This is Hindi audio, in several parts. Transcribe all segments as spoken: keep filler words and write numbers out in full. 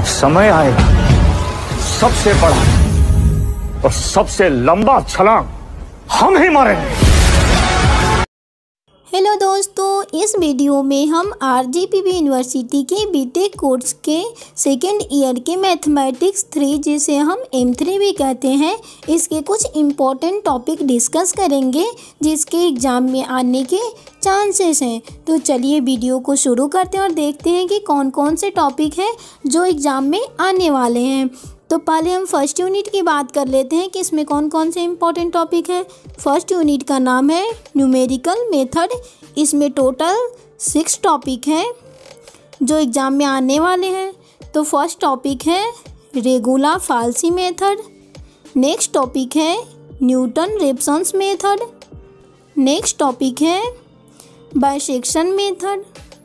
जब समय आएगा सबसे बड़ा और सबसे लंबा छलांग हम ही मारेंगे। हेलो दोस्तों, इस वीडियो में हम आरजीपीवी यूनिवर्सिटी के बीटेक कोर्स के सेकेंड ईयर के मैथमेटिक्स थ्री, जिसे हम एम थ्री भी कहते हैं, इसके कुछ इम्पोर्टेंट टॉपिक डिस्कस करेंगे जिसके एग्ज़ाम में आने के चांसेस हैं। तो चलिए वीडियो को शुरू करते हैं और देखते हैं कि कौन कौन से टॉपिक हैं जो एग्ज़ाम में आने वाले हैं। तो पहले हम फर्स्ट यूनिट की बात कर लेते हैं कि इसमें कौन कौन से इम्पोर्टेंट टॉपिक हैं। फर्स्ट यूनिट का नाम है न्यूमेरिकल मेथड। इसमें टोटल सिक्स टॉपिक हैं जो एग्ज़ाम में आने वाले हैं। तो फर्स्ट टॉपिक है regular falsi method. Next topic है Newton Raphson's method. Next topic है बाइसेक्शन मेथड।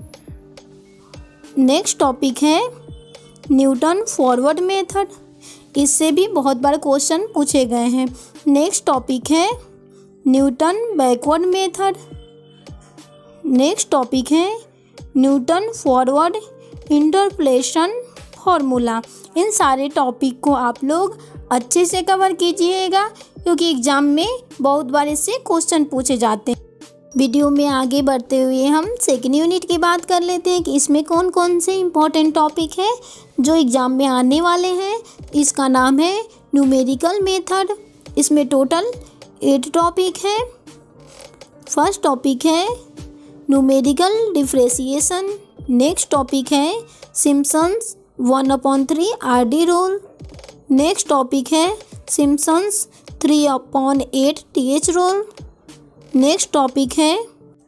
नेक्स्ट टॉपिक है न्यूटन फॉरवर्ड मेथड। इससे भी बहुत बार क्वेश्चन पूछे गए हैं। नेक्स्ट टॉपिक है Newton backward method. Next topic है न्यूटन फॉरवर्ड इंटरपोलेशन फार्मूला। इन सारे टॉपिक को आप लोग अच्छे से कवर कीजिएगा क्योंकि एग्ज़ाम में बहुत बार इससे क्वेश्चन पूछे जाते हैं। वीडियो में आगे बढ़ते हुए हम सेकेंड यूनिट की बात कर लेते हैं कि इसमें कौन कौन से इम्पोर्टेंट टॉपिक है जो एग्ज़ाम में आने वाले हैं। इसका नाम है न्यूमेरिकल मेथड। इसमें टोटल एट टॉपिक है। फर्स्ट टॉपिक है न्यूमेरिकल डिफरेंशिएशन। नेक्स्ट टॉपिक है Simpson's one upon three R D rule. Next topic है Simpson's three upon eight T H rule. Next topic है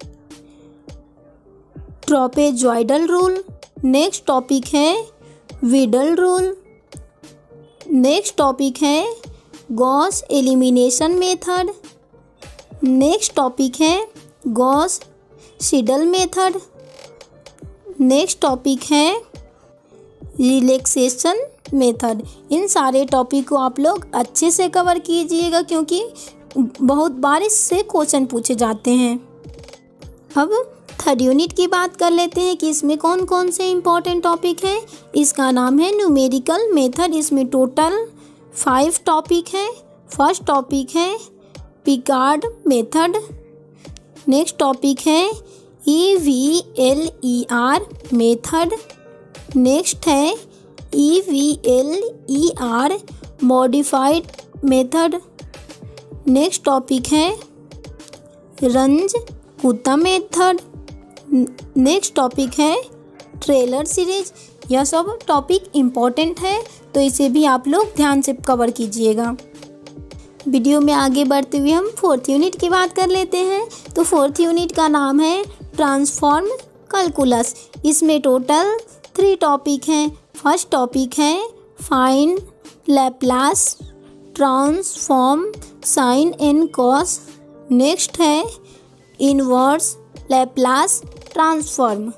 ट्रापेजॉइडल रूल। नेक्स्ट टॉपिक है विडल रूल। नेक्स्ट टॉपिक है Gauss elimination method. Next topic है Gauss Seidel method. Next topic है रिलैक्सेशन मेथड। इन सारे टॉपिक को आप लोग अच्छे से कवर कीजिएगा क्योंकि बहुत बार इससे क्वेश्चन पूछे जाते हैं। अब थर्ड यूनिट की बात कर लेते हैं कि इसमें कौन कौन से इम्पोर्टेंट टॉपिक हैं। इसका नाम है न्यूमेरिकल मेथड। इसमें टोटल फाइव टॉपिक है। फर्स्ट टॉपिक है पिकार्ड मेथड। नेक्स्ट टॉपिक है E V L E R method. Next है E V L E R modified method. Next topic है Runge Kutta method. Next topic है ट्रेलर सीरीज। यह सब टॉपिक इम्पॉर्टेंट है तो इसे भी आप लोग ध्यान से कवर कीजिएगा। वीडियो में आगे बढ़ते हुए हम फोर्थ यूनिट की बात कर लेते हैं। तो फोर्थ यूनिट का नाम है ट्रांसफॉर्म कैलकुलस। इसमें टोटल थ्री टॉपिक हैं। फर्स्ट टॉपिक है find Laplace transform sine and cos. Next है inverse Laplace transform.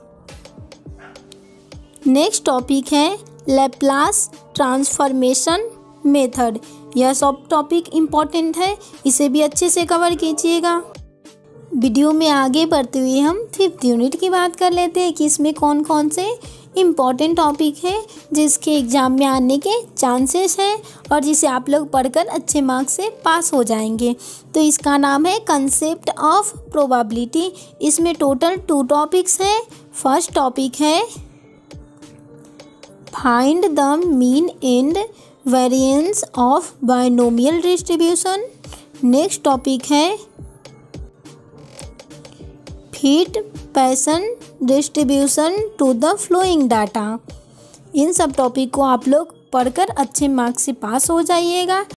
Next topic है लैप्लास ट्रांसफॉर्मेशन मेथड। यह सब टॉपिक इम्पॉर्टेंट है, इसे भी अच्छे से कवर कीजिएगा। वीडियो में आगे बढ़ते हुए हम फिफ्थ यूनिट की बात कर लेते हैं कि इसमें कौन कौन से इम्पॉर्टेंट टॉपिक है जिसके एग्ज़ाम में आने के चांसेस हैं और जिसे आप लोग पढ़कर अच्छे मार्क्स से पास हो जाएंगे। तो इसका नाम है कंसेप्ट ऑफ प्रोबेबिलिटी। इसमें टोटल टू टॉपिक्स हैं। फर्स्ट टॉपिक है find the mean and variance of binomial distribution. Next topic है fit Poisson distribution to the following data. इन सब टॉपिक को आप लोग पढ़कर अच्छे मार्क्स से पास हो जाइएगा।